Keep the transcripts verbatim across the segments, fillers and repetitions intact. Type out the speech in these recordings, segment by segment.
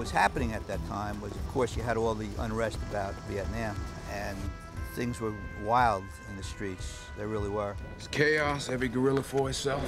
was happening at that time was, of course, you had all the unrest about Vietnam, and things were wild in the streets. They really were. It's chaos, every guerrilla for itself.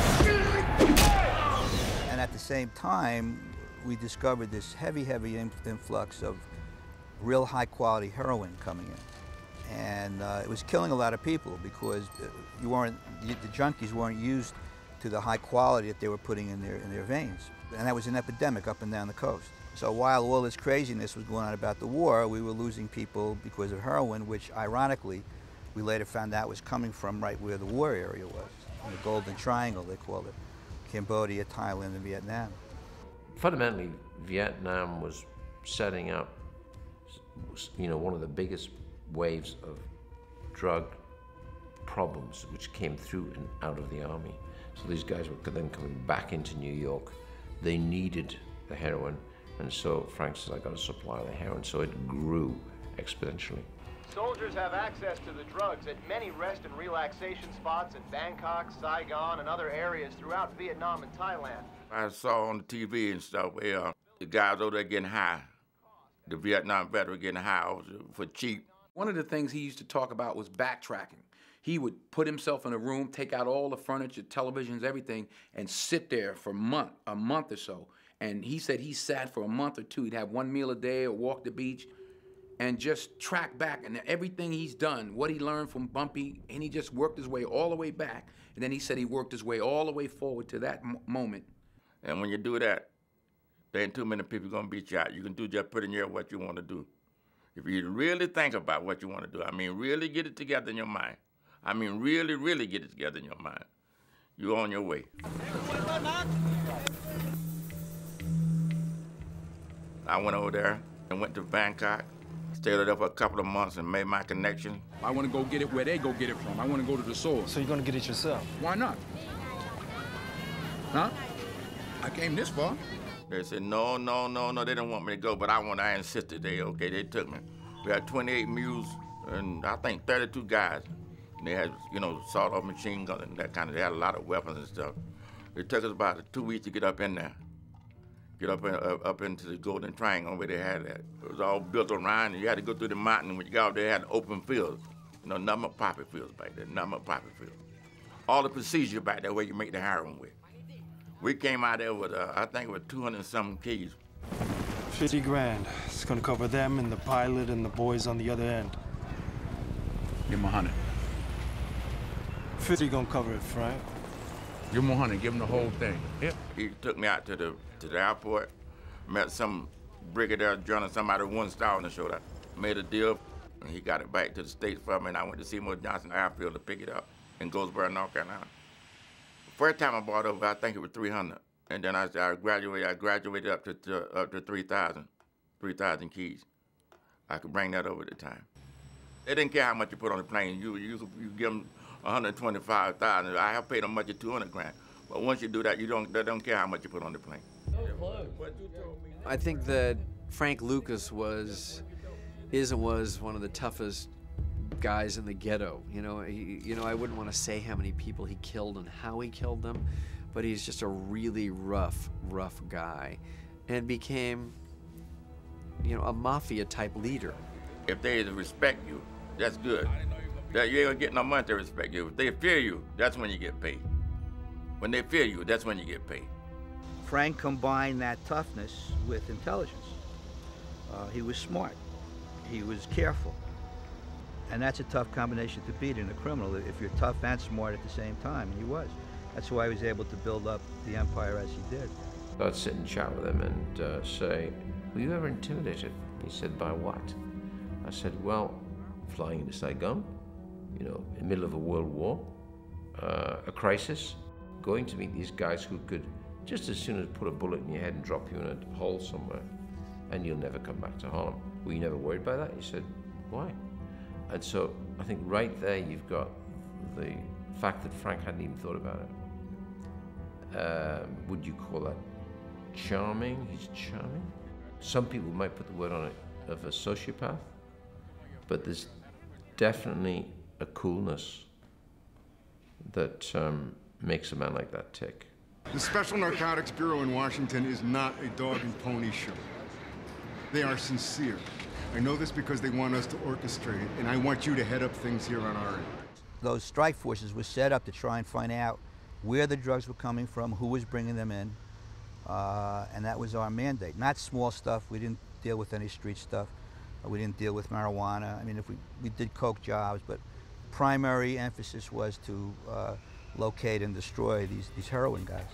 And at the same time, we discovered this heavy, heavy influx of real high-quality heroin coming in. And uh, it was killing a lot of people because you weren't, the junkies weren't used to the high quality that they were putting in their, in their veins. And that was an epidemic up and down the coast. So while all this craziness was going on about the war, we were losing people because of heroin, which ironically, we later found out was coming from right where the war area was, in the Golden Triangle, they called it, Cambodia, Thailand, and Vietnam. Fundamentally, Vietnam was setting up, you know, one of the biggest waves of drug problems which came through and out of the army. So these guys were then coming back into New York. They needed the heroin, and so Frank says, I got to supply the heroin. So it grew exponentially. Soldiers have access to the drugs at many rest and relaxation spots in Bangkok, Saigon, and other areas throughout Vietnam and Thailand. I saw on the T V and stuff where uh, the guys over there getting high, the Vietnam veteran getting high for cheap. One of the things he used to talk about was backtracking. He would put himself in a room, take out all the furniture, televisions, everything, and sit there for a month, a month or so. And he said he sat for a month or two. He'd have one meal a day or walk the beach and just track back. And everything he's done, what he learned from Bumpy, and he just worked his way all the way back. And then he said he worked his way all the way forward to that m moment. And when you do that, there ain't too many people gonna beat you out. You can do just put in there what you want to do. If you really think about what you want to do, I mean, really get it together in your mind. I mean, really, really get it together in your mind. You're on your way. I went over there and went to Bangkok, stayed there for a couple of months and made my connection. I want to go get it where they go get it from. I want to go to the source. So you're going to get it yourself? Why not? Huh? I came this far. They said, no, no, no, no, they didn't want me to go, but I want, I insisted. They, okay, they took me. We had twenty-eight mules and I think thirty-two guys. And they had, you know, sawed-off machine guns and that kind of, they had a lot of weapons and stuff. It took us about two weeks to get up in there. Get up, in, uh, up into the Golden Triangle where they had that. It was all built around, and you had to go through the mountain. When you got out there, they had open fields. You know, nothing but poppy fields back there, nothing but poppy fields. All the procedure back there where you make the heroin with. We came out there with, uh, I think it was two hundred and something keys. fifty grand. It's gonna cover them and the pilot and the boys on the other end. Give him a hundred. fifty gonna cover it, Frank. Give him a hundred, give him the whole thing. Yep. He took me out to the to the airport, met some brigadier general, somebody one star on the shoulder, made a deal, and he got it back to the States for me, and I went to Seymour Johnson Airfield to pick it up in Goldsboro, North Carolina. First time I bought over, I think it was three hundred, and then I, I graduated. I graduated up to, to up to three thousand, three thousand keys. I could bring that over at the time. They didn't care how much you put on the plane. You you you give them one hundred twenty-five thousand. I have paid them much at two hundred grand. But once you do that, you don't they don't care how much you put on the plane. I think that Frank Lucas was, is and was one of the toughest guys in the ghetto. You know, he, you know, I wouldn't want to say how many people he killed and how he killed them, but he's just a really rough, rough guy, and became, you know, a mafia-type leader. If they respect you, that's good. That you ain't gonna get no money to respect you. If they fear you, that's when you get paid. When they fear you, that's when you get paid. Frank combined that toughness with intelligence. Uh, he was smart. He was careful. And that's a tough combination to beat in a criminal, if you're tough and smart at the same time, and he was. That's why he was able to build up the empire as he did. I'd sit and chat with him and uh, say, were you ever intimidated? He said, by what? I said, well, flying into Saigon, you know, in the middle of a world war, uh, a crisis, going to meet these guys who could just as soon as put a bullet in your head and drop you in a hole somewhere, and you'll never come back to Harlem. Were you never worried by that? He said, why? And so I think right there you've got the fact that Frank hadn't even thought about it. Um, would you call that charming? He's charming. Some people might put the word on it of a sociopath, but there's definitely a coolness that um, makes a man like that tick. The Special Narcotics Bureau in Washington is not a dog and pony show. They are sincere. I know this because they want us to orchestrate it, and I want you to head up things here on our end. Those strike forces were set up to try and find out where the drugs were coming from, who was bringing them in, uh, and that was our mandate. Not small stuff. We didn't deal with any street stuff. We didn't deal with marijuana. I mean, if we, we did coke jobs, but primary emphasis was to uh, locate and destroy these, these heroin guys.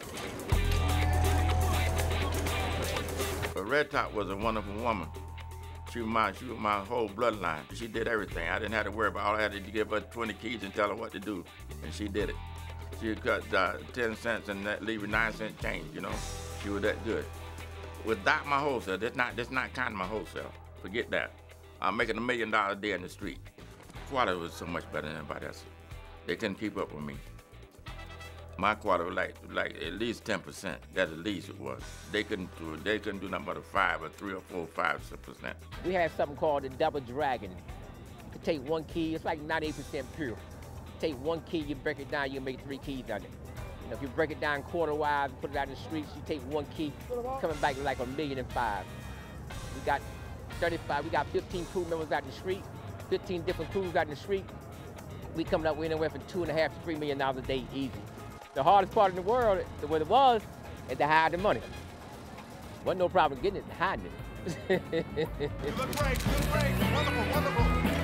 Red Top was a wonderful woman. She was, my, she was my whole bloodline. She did everything. I didn't have to worry about it. All I had to give her twenty keys and tell her what to do, and she did it. She would cut uh, ten cents and that, leave a nine cent change, you know? She was that good. Without my wholesale, that's not, that's not kind of my wholesale. Forget that. I'm making a million dollars a day in the street. Quality was so much better than anybody else. They couldn't keep up with me. My quarter was like, like at least ten percent. That's at least it was. They couldn't do, they couldn't do nothing but a five or three or four, five percent. We had something called the double dragon. You could take one key, it's like ninety-eight percent pure. Take one key, you break it down, you make three keys on it. You know, if you break it down quarter-wise, put it out in the streets, you take one key, coming back like a million and five. We got thirty-five, we got fifteen crew members out in the street, fifteen different crews out in the street. We coming up with anywhere from two and a half to three million dollars a day easy. The hardest part in the world, the way it was, is to hide the money. Wasn't no problem getting it, hiding it. You look great, you look great, wonderful, wonderful.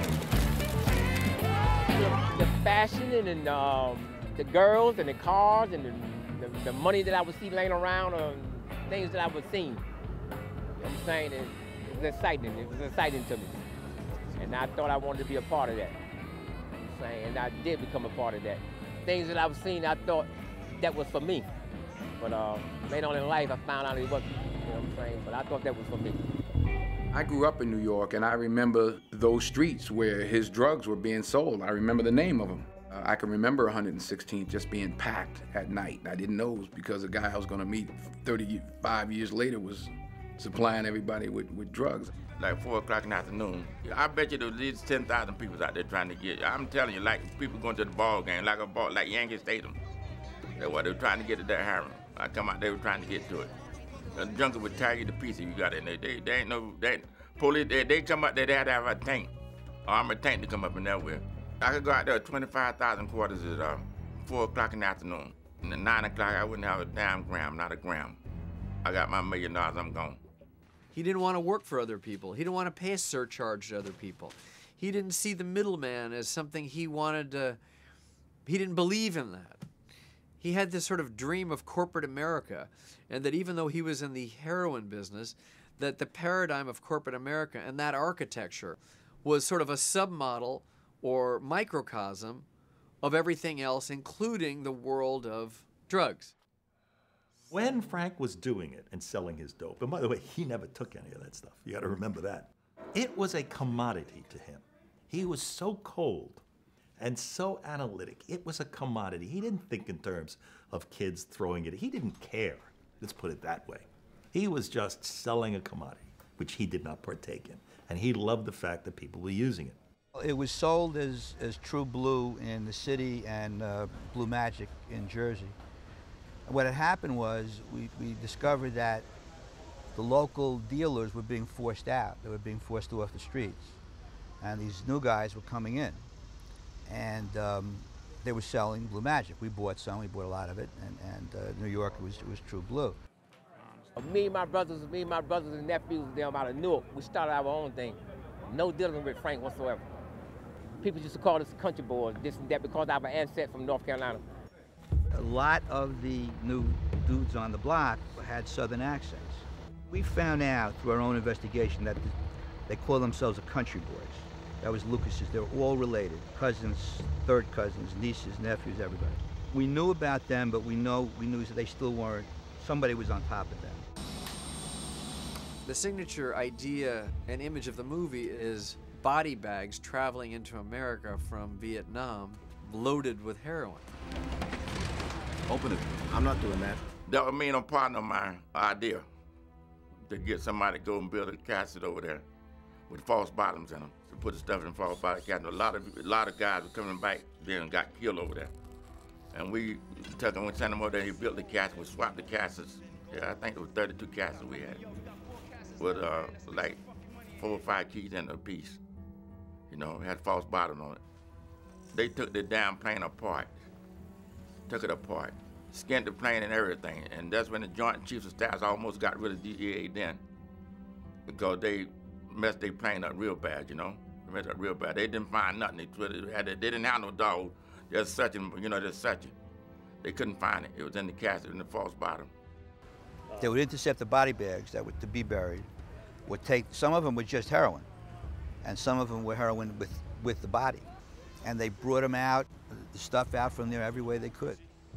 The, the fashion and, and um, the girls and the cars and the, the, the money that I would see laying around, or things that I would see. You know what I'm saying? It, it was exciting, it was exciting to me. And I thought I wanted to be a part of that. You know what I'm saying? And I did become a part of that. Things that I was seeing, I thought that was for me. But uh, later on in life, I found out it wasn't, you know what I'm saying? But I thought that was for me. I grew up in New York, and I remember those streets where his drugs were being sold. I remember the name of them. Uh, I can remember one hundred sixteenth just being packed at night. I didn't know it was because the guy I was gonna meet thirty-five years later was supplying everybody with, with drugs. Like four o'clock in the afternoon. I bet you there was at least ten thousand people out there trying to get, I'm telling you, like people going to the ball game, like a ball, like Yankee Stadium. That's what they were trying to get to that heroin. I come out, they were trying to get to it. The junkie would tag you to pieces if you got in there. They, they ain't no, they, police, they, they come out there, they had to have a tank, armored tank to come up in that way. I could go out there with twenty-five thousand quarters at uh, four o'clock in the afternoon. And at nine o'clock, I wouldn't have a damn gram, not a gram. I got my million dollars, I'm gone. He didn't want to work for other people. He didn't want to pay a surcharge to other people. He didn't see the middleman as something he wanted to, he didn't believe in that. He had this sort of dream of corporate America, and that even though he was in the heroin business, that the paradigm of corporate America and that architecture was sort of a submodel or microcosm of everything else, including the world of drugs. When Frank was doing it and selling his dope, and by the way, he never took any of that stuff. You got to remember that. It was a commodity to him. He was so cold and so analytic. It was a commodity. He didn't think in terms of kids throwing it. He didn't care. Let's put it that way. He was just selling a commodity, which he did not partake in. And he loved the fact that people were using it. It was sold as, as True Blue in the city and uh, Blue Magic in Jersey. What had happened was we, we discovered that the local dealers were being forced out. They were being forced off the streets. And these new guys were coming in. And um, they were selling Blue Magic. We bought some, we bought a lot of it. And, and uh, New York was, was True Blue. Me and my brothers, me and my brothers and nephews down out of Newark, we started our own thing. No dealing with Frank whatsoever. People used to call us country boys, this and that, because I have an ancestor from North Carolina. A lot of the new dudes on the block had Southern accents. We found out through our own investigation that they call themselves the country boys. That was Lucas's. They were all related, cousins, third cousins, nieces, nephews, everybody. We knew about them, but we know we knew that they still weren't. Somebody was on top of them. The signature idea and image of the movie is body bags traveling into America from Vietnam loaded with heroin. Open it. I'm not doing that. That was me and a partner of mine idea to get somebody to go and build a cassette over there with false bottoms in them, to put the stuff in false bottom cassette. A lot of a lot of guys were coming back there and got killed over there. And we took him, we sent him over there, he built the cassette, we swapped the cassettes. Yeah, I think it was thirty-two cassettes we had. with uh, like four or five keys in a piece. You know, had false bottom on it. They took the damn plane apart, took it apart, skinned the plane and everything, and that's when the Joint Chiefs of Staff almost got rid of D E A then, because they messed their plane up real bad, you know, they messed up real bad. They didn't find nothing. They, had, they didn't have no dog. They're searching, you know, they're searching. They couldn't find it. It was in the casket in the false bottom. They would intercept the body bags that were to be buried. Would take some of them were just heroin, and some of them were heroin with with the body, and they brought them out, the stuff out from there every way they could.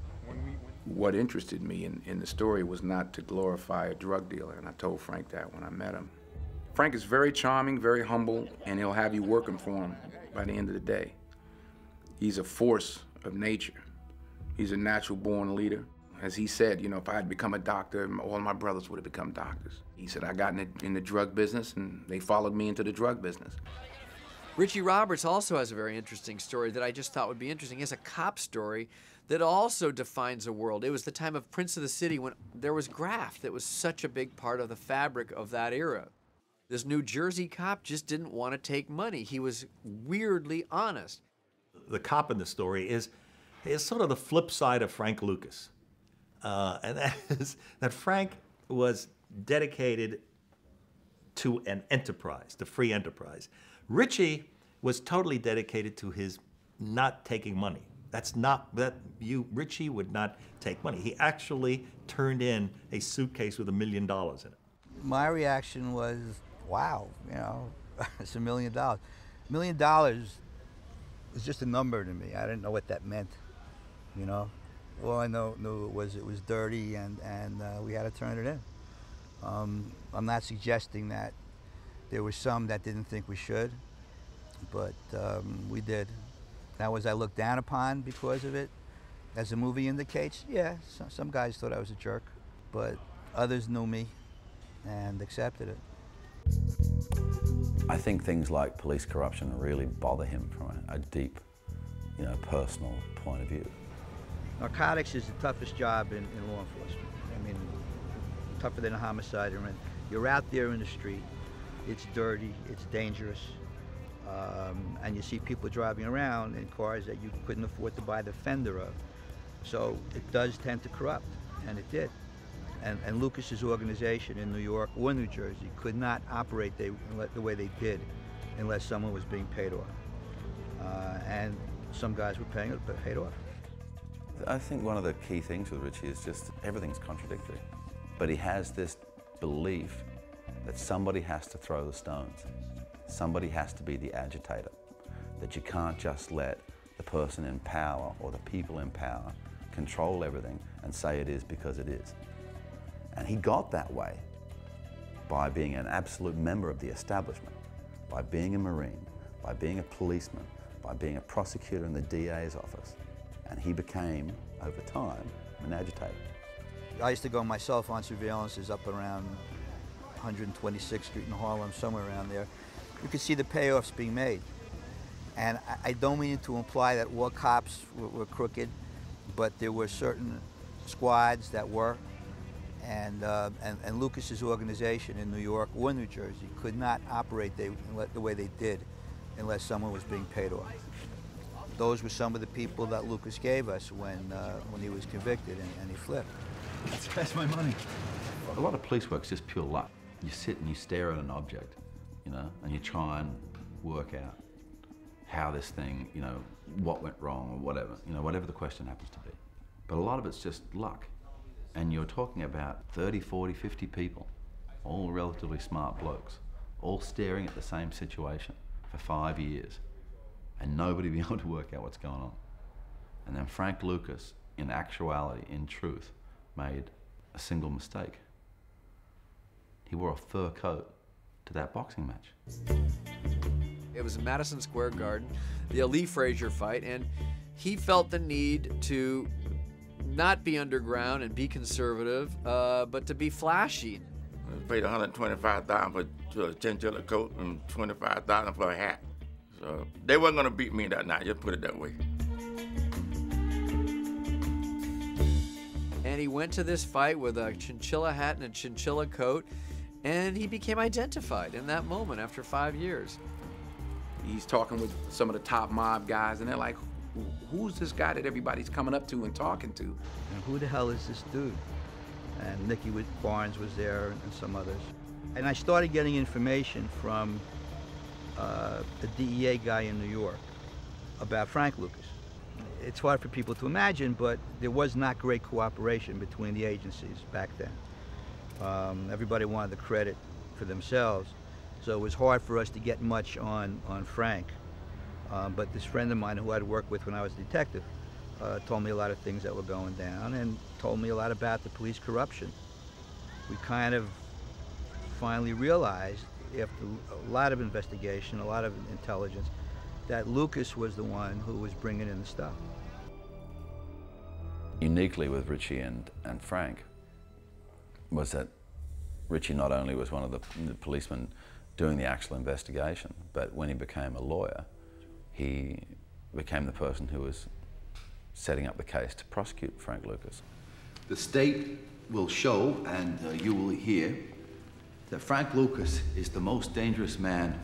What interested me in, in the story was not to glorify a drug dealer, and I told Frank that when I met him. Frank is very charming, very humble, and he'll have you working for him by the end of the day. He's a force of nature. He's a natural-born leader. As he said, you know, if I had become a doctor, all my brothers would have become doctors. He said, I got in the, in the drug business, and they followed me into the drug business. Richie Roberts also has a very interesting story that I just thought would be interesting. He has a cop story that also defines a world. It was the time of Prince of the City when there was graft that was such a big part of the fabric of that era. This New Jersey cop just didn't want to take money. He was weirdly honest. The cop in the story is, is sort of the flip side of Frank Lucas. Uh, and that is that Frank was dedicated to an enterprise, to free enterprise. Richie was totally dedicated to his not taking money. That's not, that you, Richie would not take money. He actually turned in a suitcase with a million dollars in it. My reaction was, wow, you know, it's a million dollars. A million dollars is just a number to me. I didn't know what that meant, you know. All I know, knew was it was dirty, and, and uh, we had to turn it in. Um, I'm not suggesting that there were some that didn't think we should, but um, we did. Now, was I looked down upon because of it? As the movie indicates, yeah, some, some guys thought I was a jerk, but others knew me and accepted it. I think things like police corruption really bother him from a, a deep, you know, personal point of view. Narcotics is the toughest job in, in law enforcement. I mean, tougher than a homicide. You're out there in the street. It's dirty. It's dangerous. Um, and you see people driving around in cars that you couldn't afford to buy the fender of. So it does tend to corrupt, and it did. And, and Lucas's organization in New York or New Jersey could not operate they, the way they did unless someone was being paid off. Uh, and some guys were paying paid off. I think one of the key things with Richie is just everything's contradictory. But he has this belief that somebody has to throw the stones. Somebody has to be the agitator. That you can't just let the person in power or the people in power control everything and say it is because it is. And he got that way by being an absolute member of the establishment, by being a Marine, by being a policeman, by being a prosecutor in the D A's office. And he became, over time, an agitator. I used to go myself on surveillances up around one hundred twenty-sixth Street in Harlem, somewhere around there. You could see the payoffs being made. And I, I don't mean to imply that all cops were, were crooked, but there were certain squads that were. And, uh, and, and Lucas's organization in New York or New Jersey could not operate they, the way they did unless someone was being paid off. Those were some of the people that Lucas gave us when, uh, when he was convicted and, and he flipped. That's, that's my money. A lot of police work's just pure luck. You sit and you stare at an object, you know, and you try and work out how this thing, you know, what went wrong or whatever, you know, whatever the question happens to be. But a lot of it's just luck. And you're talking about thirty, forty, fifty people, all relatively smart blokes, all staring at the same situation for five years, and nobody being able to work out what's going on. And then Frank Lucas, in actuality, in truth, made a single mistake. He wore a fur coat to that boxing match. It was in Madison Square Garden, the Lee Frazier fight, and he felt the need to not be underground and be conservative, uh, but to be flashy. I paid one hundred twenty-five thousand dollars for a chinchilla coat and twenty-five thousand dollars for a hat. So they weren't gonna beat me that night, just put it that way. And he went to this fight with a chinchilla hat and a chinchilla coat, And he became identified in that moment after five years. He's talking with some of the top mob guys, and they're like, who's this guy that everybody's coming up to and talking to? And who the hell is this dude? And Nicky Barnes was there and some others. And I started getting information from uh, a D E A guy in New York about Frank Lucas. It's hard for people to imagine, but there was not great cooperation between the agencies back then. Um, everybody wanted the credit for themselves, so it was hard for us to get much on, on Frank. Um, but this friend of mine who I'd worked with when I was a detective uh, told me a lot of things that were going down and told me a lot about the police corruption. We kind of finally realized, after a lot of investigation, a lot of intelligence, that Lucas was the one who was bringing in the stuff. Uniquely with Richie and, and Frank was that Richie not only was one of the, the policemen doing the actual investigation, but when he became a lawyer, he became the person who was setting up the case to prosecute Frank Lucas. The state will show, and uh, you will hear, that Frank Lucas is the most dangerous man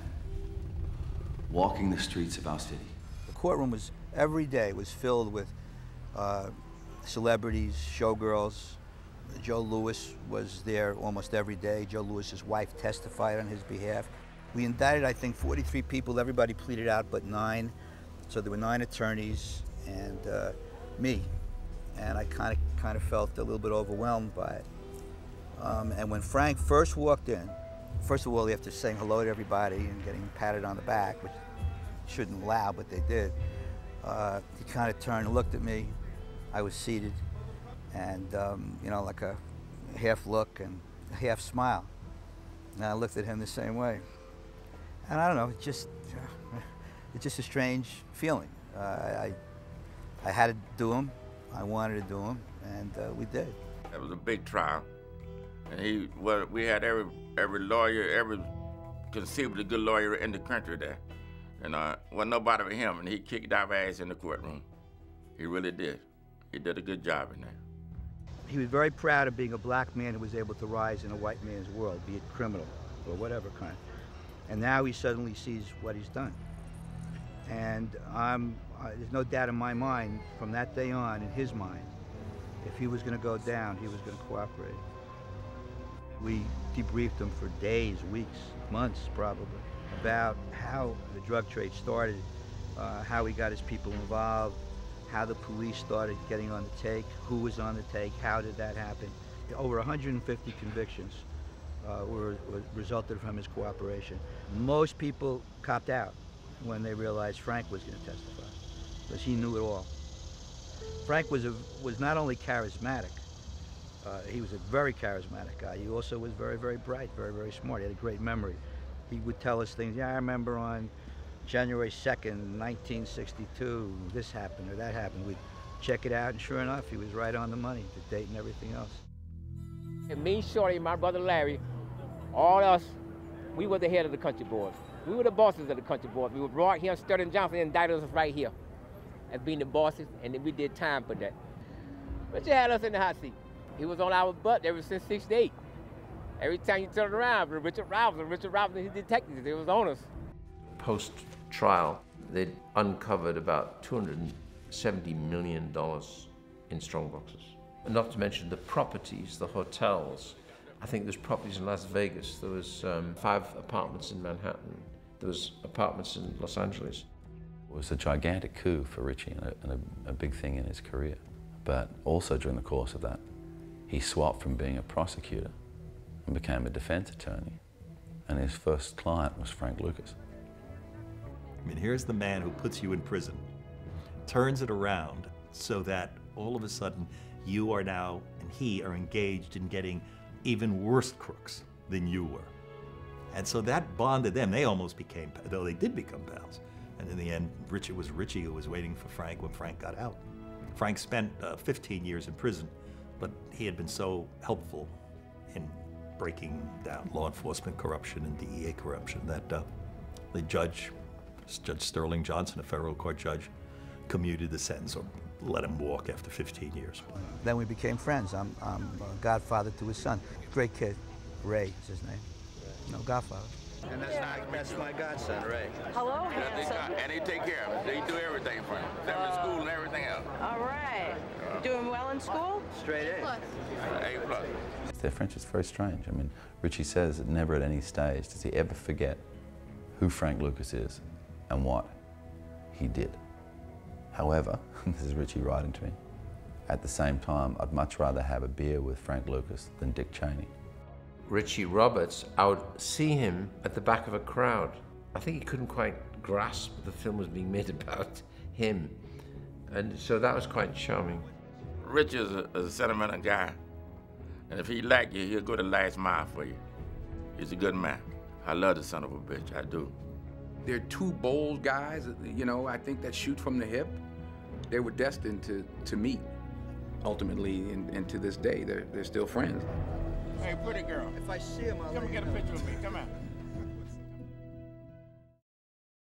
walking the streets of our city. The courtroom was, every day was filled with uh, celebrities, showgirls. Joe Louis was there almost every day. Joe Louis's wife testified on his behalf. We indicted, I think, forty-three people. Everybody pleaded out but nine. So there were nine attorneys and uh, me. And I kind of kind of felt a little bit overwhelmed by it. Um, and when Frank first walked in, first of all, after saying hello to everybody and getting patted on the back, which shouldn't allow, but they did, uh, he kind of turned and looked at me. I was seated, and um, you know, like a half look and a half smile. And I looked at him the same way. And I don't know, it's just, it's just a strange feeling. Uh, I, I had to do him. I wanted to do him, and uh, we did. It was a big trial, and he, well, we had every every lawyer, every conceivably good lawyer in the country there, and uh, wasn't nobody but him, and he kicked our ass in the courtroom. He really did. He did a good job in there. He was very proud of being a black man who was able to rise in a white man's world, be it criminal or whatever kind. And now he suddenly sees what he's done. And I'm, uh, there's no doubt in my mind, from that day on, in his mind, if he was going to go down, he was going to cooperate. We debriefed him for days, weeks, months probably, about how the drug trade started, uh, how he got his people involved, how the police started getting on the take, who was on the take, how did that happen. Over one hundred fifty convictions uh, were, were resulted from his cooperation. Most people copped out when they realized Frank was going to testify, because he knew it all. Frank was, a, was not only charismatic, uh, he was a very charismatic guy. He also was very, very bright, very, very smart. He had a great memory. He would tell us things, yeah, I remember on January second, nineteen sixty-two, this happened or that happened. We'd check it out, and sure enough, he was right on the money, the date and everything else. And me, Shorty, my brother Larry, all us, we were the head of the country boys. We were the bosses of the country boys. We were brought here, Sterling Johnson indicted us right here as being the bosses, and then we did time for that. But you had us in the hot seat. He was on our butt ever since sixty-eight. Every time you turn around, Richard Robinson, Richard Robinson, his detectives, it was on us. Post-trial, they'd uncovered about two hundred seventy million dollars in strongboxes. And not to mention the properties, the hotels. I think there's properties in Las Vegas. There was um, five apartments in Manhattan. There was apartments in Los Angeles. It was a gigantic coup for Richie and, a, and a, a big thing in his career. But also during the course of that, he swapped from being a prosecutor and became a defense attorney. And his first client was Frank Lucas. I mean, here's the man who puts you in prison, turns it around so that all of a sudden you are now, and he are engaged in getting even worse crooks than you were. And so that bonded them. They almost became, though they did become pals. And in the end, Richie was Richie who was waiting for Frank when Frank got out. Frank spent uh, fifteen years in prison, but he had been so helpful in breaking down law enforcement corruption and D E A corruption that uh, the judge, Judge Sterling Johnson, a federal court judge, commuted the sentence or let him walk after fifteen years. Then we became friends. I'm, I'm a godfather to his son. Great kid, Ray is his name. No, Godfather. And that's not, that's my godson, Ray. Hello, Yeah, they got, and they take care of him. They do everything for him. Send him to school and everything else. all right. Doing well in school? Straight A. Uh, A plus. Their friendship is very strange. I mean, Richie says that never at any stage does he ever forget who Frank Lucas is and what he did. However, this is Richie writing to me, at the same time, I'd much rather have a beer with Frank Lucas than Dick Cheney. Richie Roberts, I would see him at the back of a crowd. I think he couldn't quite grasp the film was being made about him. And so that was quite charming. Rich is a, is a sentimental guy. And if he like you, he'll go the last mile for you. He's a good man. I love the son of a bitch, I do. They're two bold guys, you know, I think that shoot from the hip. They were destined to, to meet, ultimately, and, and to this day, they're, they're still friends. Hey, pretty girl. If I see him, I'll Come and get a picture with me, come on.